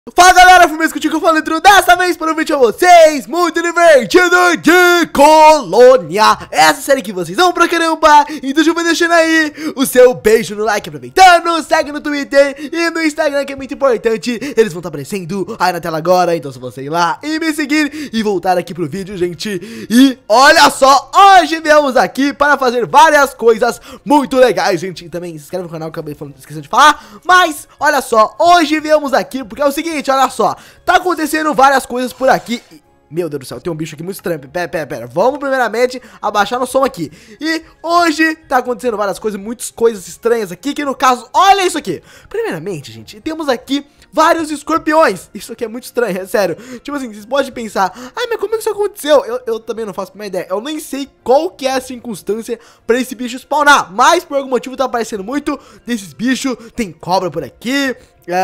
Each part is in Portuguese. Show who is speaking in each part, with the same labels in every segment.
Speaker 1: Fala galera, Fumês contigo falando dessa vez para um vídeo a vocês muito divertido de Colônia. Essa série que vocês vão pra caramba. Então já vai deixando aí o seu beijo no like, aproveitando, segue no Twitter e no Instagram, que é muito importante. Eles vão estar aparecendo aí na tela agora, então se você ir lá e me seguir e voltar aqui pro vídeo, gente. E olha só, hoje viemos aqui para fazer várias coisas muito legais, gente. E também se inscreve no canal, que eu acabei esquecendo de falar. Mas olha só, hoje viemos aqui porque é o seguinte, olha só, tá acontecendo várias coisas por aqui. Meu Deus do céu, tem um bicho aqui muito estranho. Pera, vamos primeiramente abaixar no som aqui. E hoje tá acontecendo várias coisas, muitas coisas estranhas aqui, que no caso, olha isso aqui. Primeiramente, gente, temos aqui vários escorpiões. Isso aqui é muito estranho, é sério. Tipo assim, vocês podem pensar, ai, mas como é que isso aconteceu? Eu também não faço uma ideia. Eu nem sei qual que é a circunstância pra esse bicho spawnar, mas por algum motivo tá aparecendo muito desses bichos. Tem cobra por aqui,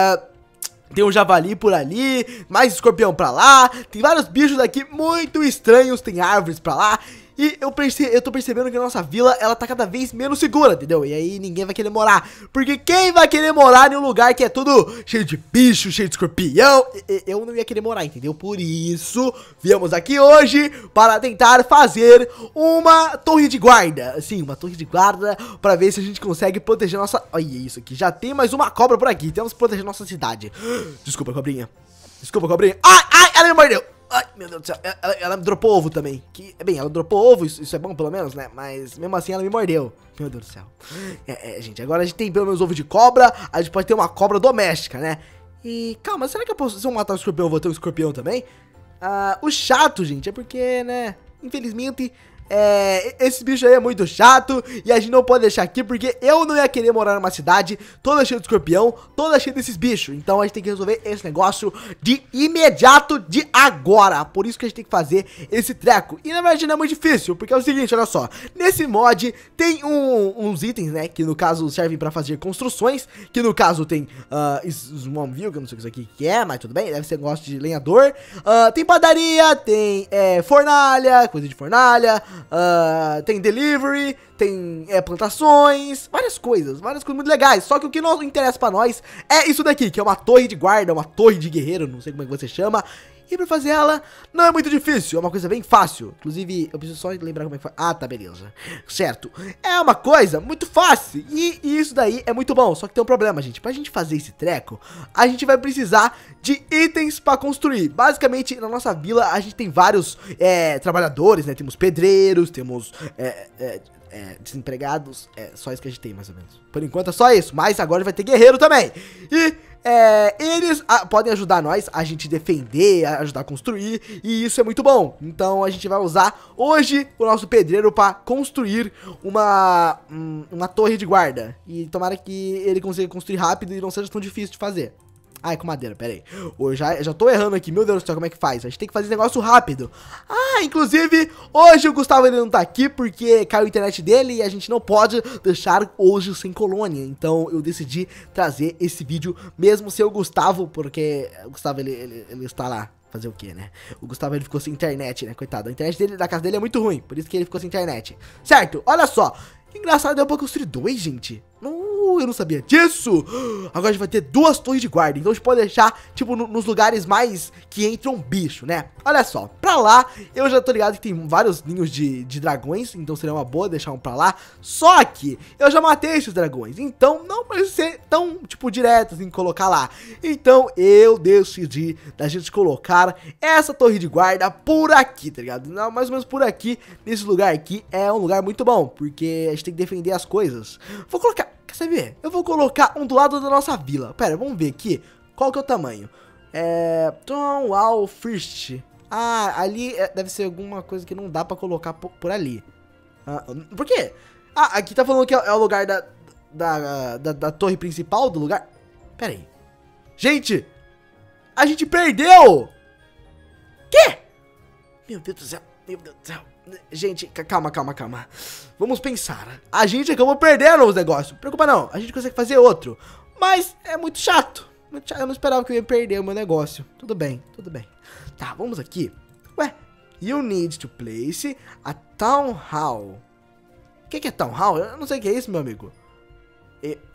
Speaker 1: tem um javali por ali, mais escorpião pra lá, tem vários bichos aqui muito estranhos, tem árvores pra lá. E eu tô percebendo que a nossa vila, ela tá cada vez menos segura, entendeu? E aí ninguém vai querer morar. Porque quem vai querer morar em um lugar que é todo cheio de bicho, cheio de escorpião? Eu não ia querer morar, entendeu? Por isso, viemos aqui hoje para tentar fazer uma torre de guarda. Sim, uma torre de guarda para ver se a gente consegue proteger nossa... Olha isso aqui, já tem mais uma cobra por aqui. Temos que proteger nossa cidade. Desculpa, cobrinha. Desculpa, cobrinha. Ai, ela me mordeu. Ai, meu Deus do céu, ela me dropou ovo também. Bem, ela dropou ovo, isso é bom pelo menos, né? Mas mesmo assim ela me mordeu. Meu Deus do céu. Gente, agora a gente tem pelo menos ovo de cobra. A gente pode ter uma cobra doméstica, né? E calma, será que se eu matar o escorpião eu vou ter um escorpião também? O chato, gente, é porque, né? Infelizmente... esse bicho aí é muito chato e a gente não pode deixar aqui porque eu não ia querer morar numa cidade toda cheia de escorpião, toda cheia desses bichos. Então a gente tem que resolver esse negócio de imediato, de agora. Por isso que a gente tem que fazer esse treco. E na verdade não é muito difícil, porque é o seguinte, olha só. Nesse mod tem uns itens, né, que no caso servem pra fazer construções. Que no caso tem Swarmville, que eu não sei o que isso aqui é, mas tudo bem, deve ser negócio de lenhador. Tem padaria, tem fornalha, coisa de fornalha. Tem delivery, tem plantações, várias coisas muito legais. Só que o que não interessa pra nós é isso daqui, que é uma torre de guarda, uma torre de guerreiro, não sei como é que você chama. E pra fazer ela não é muito difícil, é uma coisa bem fácil. Inclusive, eu preciso só lembrar como é que faz. Ah, tá, beleza. Certo. É uma coisa muito fácil e isso daí é muito bom. Só que tem um problema, gente. Pra gente fazer esse treco, a gente vai precisar de itens pra construir. Basicamente, na nossa vila, a gente tem vários trabalhadores, né? Temos pedreiros, temos... desempregados, só isso que a gente tem mais ou menos. Por enquanto é só isso, mas agora vai ter guerreiro também. E eles podem ajudar nós a gente defender, a ajudar a construir, e isso é muito bom. Então a gente vai usar hoje o nosso pedreiro para construir uma torre de guarda. E tomara que ele consiga construir rápido e não seja tão difícil de fazer. Ai, com madeira, pera aí. Eu já tô errando aqui, meu Deus do céu, como é que faz? A gente tem que fazer esse negócio rápido. Inclusive, hoje o Gustavo ele não tá aqui porque caiu a internet dele e a gente não pode deixar hoje sem colônia. Então eu decidi trazer esse vídeo mesmo sem o Gustavo, porque o Gustavo ele está lá. Fazer o que, né? O Gustavo ele ficou sem internet, né? Coitado, a internet dele, da casa dele é muito ruim, por isso que ele ficou sem internet. Certo, olha só. Que engraçado, deu pra construir dois, gente. Eu não sabia disso. Agora a gente vai ter duas torres de guarda. Então a gente pode deixar, tipo, nos lugares mais que entra um bicho, né? Olha só, pra lá, eu já tô ligado que tem vários ninhos de dragões. Então seria uma boa deixar um pra lá. Só que eu já matei esses dragões. Então não precisa ser tão, tipo, direto assim, colocar lá. Então eu decidi da gente colocar essa torre de guarda por aqui, tá ligado? Não, mais ou menos por aqui. Nesse lugar aqui é um lugar muito bom, porque a gente tem que defender as coisas. Vou colocar... Quer saber? Eu vou colocar um do lado da nossa vila. Pera, vamos ver aqui. Qual que é o tamanho? Tom Wall First. Ali deve ser alguma coisa que não dá pra colocar por ali. Por quê? Aqui tá falando que é o lugar da torre principal do lugar. Pera aí. Gente! A gente perdeu! Quê? Meu Deus do céu. Meu Deus do céu. Gente, calma. Vamos pensar. A gente acabou perdendo os negócios. Preocupa não, a gente consegue fazer outro. Mas é muito chato. Eu não esperava que eu ia perder o meu negócio. Tudo bem. Tá, vamos aqui. Ué, you need to place a town hall. O que é town hall? Eu não sei o que é isso, meu amigo.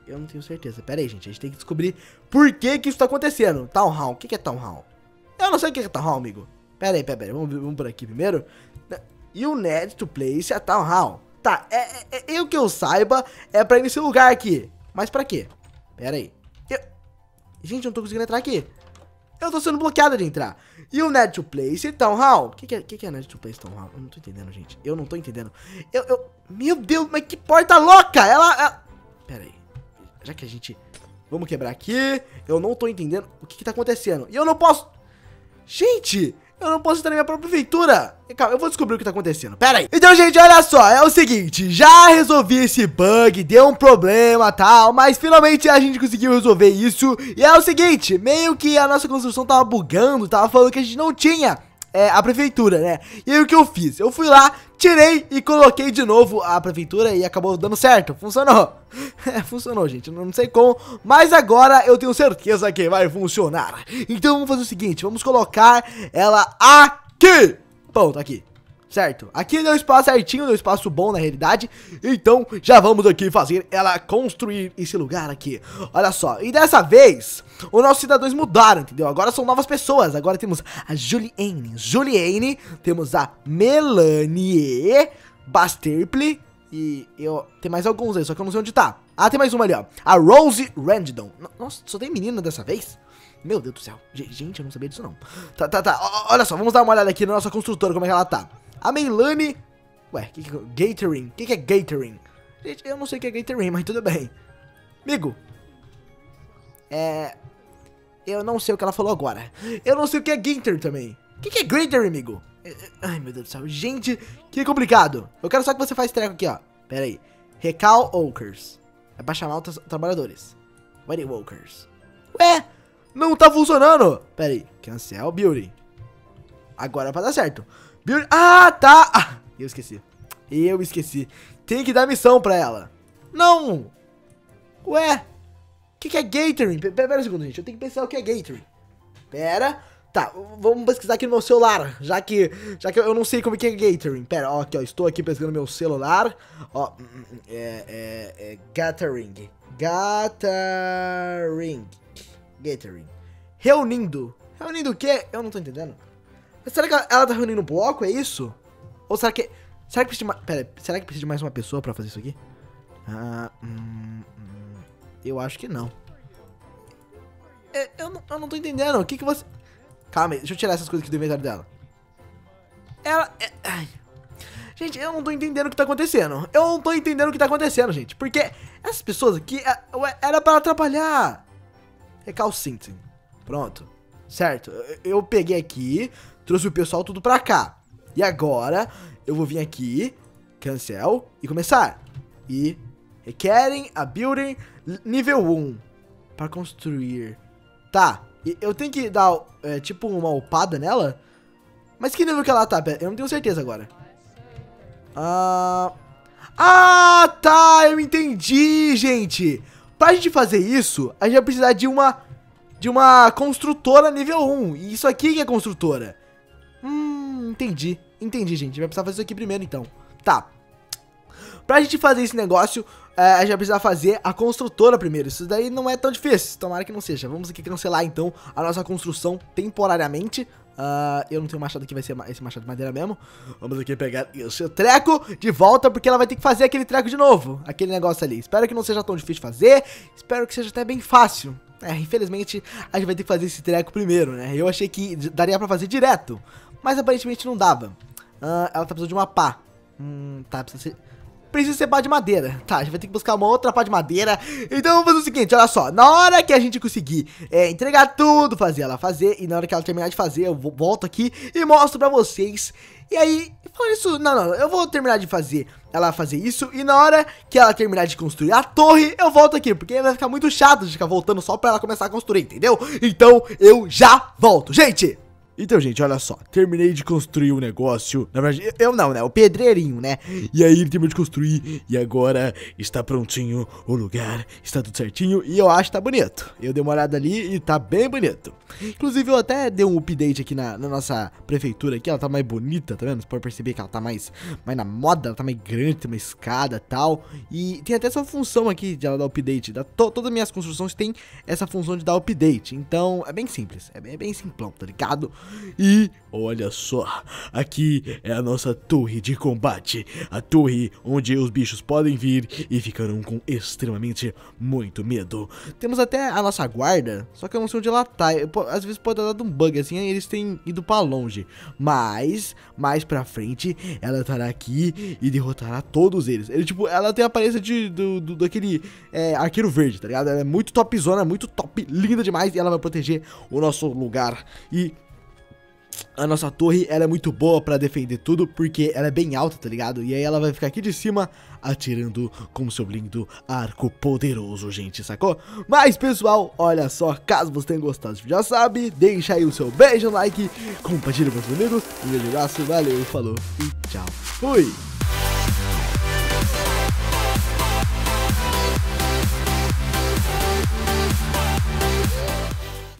Speaker 1: Eu não tenho certeza. Pera aí, gente. A gente tem que descobrir por que que isso tá acontecendo. Town Hall. O que que é Town Hall? Eu não sei o que é Town Hall, amigo. Pera aí. Vamos por aqui primeiro. You need to place a Town Hall. Tá, o que eu saiba é pra ir nesse lugar aqui. Mas pra quê? Pera aí. Gente, eu não tô conseguindo entrar aqui. Eu tô sendo bloqueado de entrar. You need to place Town Hall. O que é need to place Town Hall? Eu não tô entendendo, gente. Eu não tô entendendo. Meu Deus, mas que porta louca! Ela... Pera aí. Já que a gente... Vamos quebrar aqui. Eu não tô entendendo o que tá acontecendo. E eu não posso... Gente... Eu não posso entrar na minha própria prefeitura. Calma, eu vou descobrir o que tá acontecendo. Pera aí. Então, gente, olha só. É o seguinte. Já resolvi esse bug. Deu um problema e tal. Mas finalmente a gente conseguiu resolver isso. E é o seguinte. Meio que a nossa construção tava bugando. Tava falando que a gente não tinha a prefeitura, né? E aí o que eu fiz? Eu fui lá, tirei e coloquei de novo a prefeitura e acabou dando certo. Funcionou. Funcionou, gente. Não sei como, mas agora eu tenho certeza que vai funcionar. Então vamos fazer o seguinte, vamos colocar ela aqui. Ponto, aqui. Certo, aqui deu espaço certinho, deu espaço bom na realidade. Então já vamos aqui fazer ela construir esse lugar aqui. Olha só, e dessa vez os nossos cidadãos mudaram, entendeu? Agora são novas pessoas. Agora temos a Juliane, temos a Melanie, Basterple. E tem mais alguns aí, só que eu não sei onde tá. Ah, tem mais uma ali, ó, a Rose Randon. Nossa, só tem menina dessa vez? Meu Deus do céu, gente, eu não sabia disso não. Tá, olha só, vamos dar uma olhada aqui na nossa construtora, como é que ela tá. A Melanie... Ué, Gathering. O que é Gathering? Gente, eu não sei o que é Gathering, mas tudo bem. Amigo. Eu não sei o que ela falou agora. Eu não sei o que é Gathering também. O que é Gathering, amigo? Ai, meu Deus do céu. Gente, que complicado. Eu quero só que você faça treco aqui, ó. Pera aí. Recall Walkers. É pra chamar os trabalhadores. Wedding Walkers. Ué, não tá funcionando. Pera aí. Cancel Building. Agora é pra dar certo. Ah, tá. Eu esqueci. Tem que dar missão pra ela. Não. Ué. O que é Gathering? Pera um segundo, gente. Eu tenho que pensar o que é Gathering. Pera. Tá, vamos pesquisar aqui no meu celular. Já que eu não sei como é que é Gathering. Pera, ó, aqui, ó. Estou aqui pesquisando no meu celular. Ó. Gathering. Reunindo. Reunindo o quê? Eu não tô entendendo. Mas será que ela tá reunindo um bloco? É isso? Ou será que precisa de mais... Pera, será que precisa de mais uma pessoa pra fazer isso aqui? Eu acho que não. Eu não tô entendendo. O que você... Calma aí, deixa eu tirar essas coisas aqui do inventário dela. Gente, eu não tô entendendo o que tá acontecendo. Gente. Porque essas pessoas aqui... Era pra atrapalhar. Recalcitrant. Pronto. Certo. Eu peguei aqui... Trouxe o pessoal tudo pra cá. E agora, eu vou vir aqui, cancel, e começar. E requerem a building nível 1 para construir. Tá, eu tenho que dar, tipo, uma upada nela. Mas que nível que ela tá? Eu não tenho certeza agora. Tá, eu entendi, gente. Pra gente fazer isso, a gente vai precisar de uma construtora nível 1. E isso aqui que é construtora. Entendi, gente. Vai precisar fazer isso aqui primeiro, então. Tá. Pra gente fazer esse negócio, a gente vai precisar fazer a construtora primeiro. Isso daí não é tão difícil. Tomara que não seja. Vamos aqui cancelar, então, a nossa construção temporariamente. Eu não tenho machado aqui, vai ser esse machado de madeira mesmo. Vamos aqui pegar esse treco de volta, porque ela vai ter que fazer aquele treco de novo. Aquele negócio ali. Espero que não seja tão difícil de fazer. Espero que seja até bem fácil. Infelizmente, a gente vai ter que fazer esse treco primeiro, né? Eu achei que daria pra fazer direto, mas aparentemente não dava. Ela tá precisando de uma pá. Tá, precisa ser pá de madeira. Tá, a gente vai ter que buscar uma outra pá de madeira. Então vamos fazer o seguinte, olha só. Na hora que a gente conseguir entregar tudo, fazer ela fazer, e na hora que ela terminar de fazer, eu volto aqui e mostro pra vocês. E aí, falando isso, não, eu vou terminar de fazer ela fazer isso, e na hora que ela terminar de construir a torre, eu volto aqui, porque vai ficar muito chato de ficar voltando só pra ela começar a construir, entendeu? Então, eu já volto, gente! Então, gente, olha só, terminei de construir o negócio. Na verdade, eu não, né? O pedreirinho, né? E aí ele terminou de construir e agora está prontinho o lugar, está tudo certinho e eu acho que tá bonito. Eu dei uma olhada ali e tá bem bonito. Inclusive, eu até dei um update aqui na nossa prefeitura aqui, ela tá mais bonita, tá vendo? Você pode perceber que ela tá mais na moda, ela tá mais grande, tem uma escada e tal. E tem até essa função aqui de ela dar update. Todas as minhas construções tem essa função de dar update. Então, é bem simples, é bem simplão, tá ligado? E olha só, aqui é a nossa torre de combate, a torre onde os bichos podem vir e ficarão com extremamente muito medo. Temos até a nossa guarda, só que eu não sei onde ela tá, às vezes pode ter dado um bug assim, aí eles têm ido pra longe, mas mais pra frente ela estará aqui e derrotará todos eles. Ela tem a aparência daquele arqueiro verde, tá ligado? Ela é muito topzona, muito top, linda demais e ela vai proteger o nosso lugar. E a nossa torre, ela é muito boa pra defender tudo, porque ela é bem alta, tá ligado? E aí ela vai ficar aqui de cima, atirando com seu lindo arco poderoso, gente, sacou? Mas, pessoal, olha só, caso você tenha gostado desse vídeo, já sabe, deixa aí o seu beijo, like, compartilha com seus amigos, um grande abraço, valeu, falou e tchau, fui!